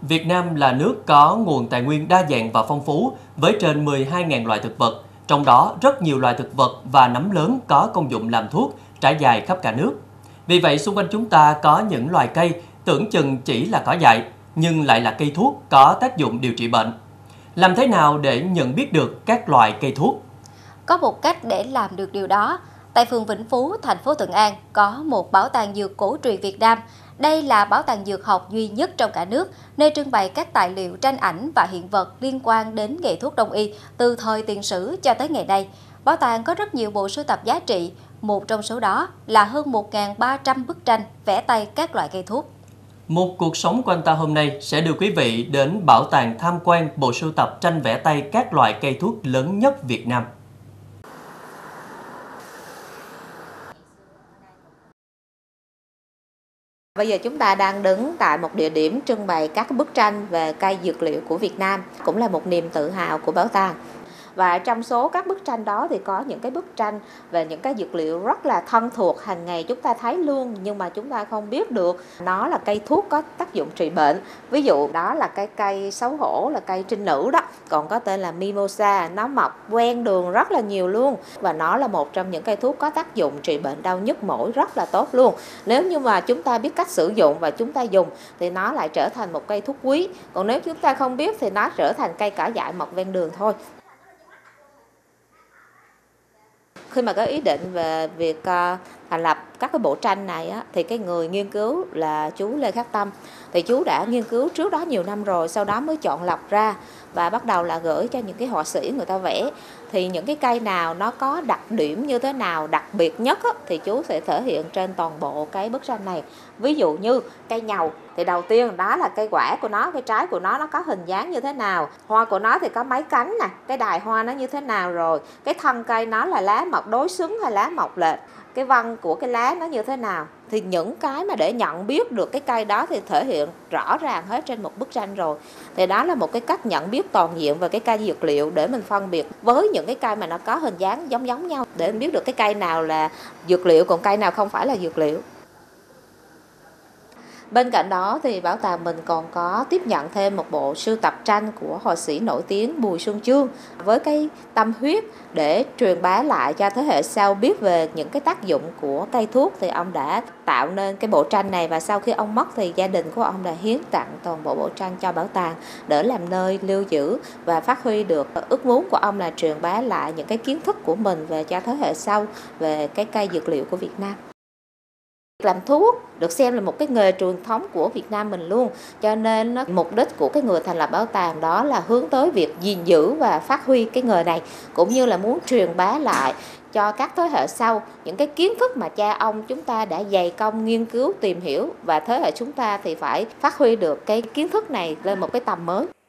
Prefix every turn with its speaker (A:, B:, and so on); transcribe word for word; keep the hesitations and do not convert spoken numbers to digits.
A: Việt Nam là nước có nguồn tài nguyên đa dạng và phong phú với trên mười hai nghìn loài thực vật, trong đó rất nhiều loài thực vật và nấm lớn có công dụng làm thuốc trải dài khắp cả nước. Vì vậy, xung quanh chúng ta có những loài cây tưởng chừng chỉ là cỏ dại, nhưng lại là cây thuốc có tác dụng điều trị bệnh. Làm thế nào để nhận biết được các loại cây thuốc?
B: Có một cách để làm được điều đó. Tại phường Vĩnh Phú, thành phố Thuận An có một bảo tàng dược cổ truyền Việt Nam. Đây là bảo tàng dược học duy nhất trong cả nước, nơi trưng bày các tài liệu, tranh ảnh và hiện vật liên quan đến nghề thuốc đông y từ thời tiền sử cho tới ngày nay. Bảo tàng có rất nhiều bộ sưu tập giá trị, một trong số đó là hơn một nghìn ba trăm bức tranh vẽ tay các loại cây thuốc.
A: Một cuộc sống của anh ta hôm nay sẽ đưa quý vị đến bảo tàng tham quan bộ sưu tập tranh vẽ tay các loại cây thuốc lớn nhất Việt Nam.
C: Bây giờ chúng ta đang đứng tại một địa điểm trưng bày các bức tranh về cây dược liệu của Việt Nam, cũng là một niềm tự hào của bảo tàng. Và trong số các bức tranh đó thì có những cái bức tranh về những cái dược liệu rất là thân thuộc, hàng ngày chúng ta thấy luôn nhưng mà chúng ta không biết được nó là cây thuốc có tác dụng trị bệnh. Ví dụ đó là cái cây xấu hổ, là cây trinh nữ đó, còn có tên là mimosa, nó mọc ven đường rất là nhiều luôn. Và nó là một trong những cây thuốc có tác dụng trị bệnh đau nhức mỏi rất là tốt luôn. Nếu như mà chúng ta biết cách sử dụng và chúng ta dùng thì nó lại trở thành một cây thuốc quý. Còn nếu chúng ta không biết thì nó trở thành cây cỏ dại mọc ven đường thôi. Khi mà có ý định về việc uh, thành lập các cái bộ tranh này á, thì cái người nghiên cứu là chú Lê Khắc Tâm. Thì chú đã nghiên cứu trước đó nhiều năm rồi, sau đó mới chọn lọc ra và bắt đầu là gửi cho những cái họa sĩ người ta vẽ. Thì những cái cây nào nó có đặc điểm như thế nào, đặc biệt nhất á, thì chú sẽ thể hiện trên toàn bộ cái bức tranh này. Ví dụ như cây nhầu thì đầu tiên đó là cây quả của nó, cái trái của nó nó có hình dáng như thế nào, hoa của nó thì có mấy cánh nè, cái đài hoa nó như thế nào rồi, cái thân cây nó là lá mọc đối xứng hay lá mọc lệch, cái vân của cái lá nó như thế nào. Thì những cái mà để nhận biết được cái cây đó thì thể hiện rõ ràng hết trên một bức tranh rồi. Thì đó là một cái cách nhận biết toàn diện về cái cây dược liệu để mình phân biệt với những cái cây mà nó có hình dáng giống giống nhau, để mình biết được cái cây nào là dược liệu còn cây nào không phải là dược liệu. Bên cạnh đó thì bảo tàng mình còn có tiếp nhận thêm một bộ sưu tập tranh của họa sĩ nổi tiếng Bùi Xuân Chương với cái tâm huyết để truyền bá lại cho thế hệ sau biết về những cái tác dụng của cây thuốc, thì ông đã tạo nên cái bộ tranh này. Và sau khi ông mất thì gia đình của ông đã hiến tặng toàn bộ bộ tranh cho bảo tàng để làm nơi lưu giữ và phát huy được ước muốn của ông là truyền bá lại những cái kiến thức của mình về cho thế hệ sau về cái cây dược liệu của Việt Nam. Làm thuốc được xem là một cái nghề truyền thống của Việt Nam mình luôn, cho nên mục đích của cái người thành lập bảo tàng đó là hướng tới việc gìn giữ và phát huy cái nghề này, cũng như là muốn truyền bá lại cho các thế hệ sau những cái kiến thức mà cha ông chúng ta đã dày công nghiên cứu tìm hiểu, và thế hệ chúng ta thì phải phát huy được cái kiến thức này lên một cái tầm mới.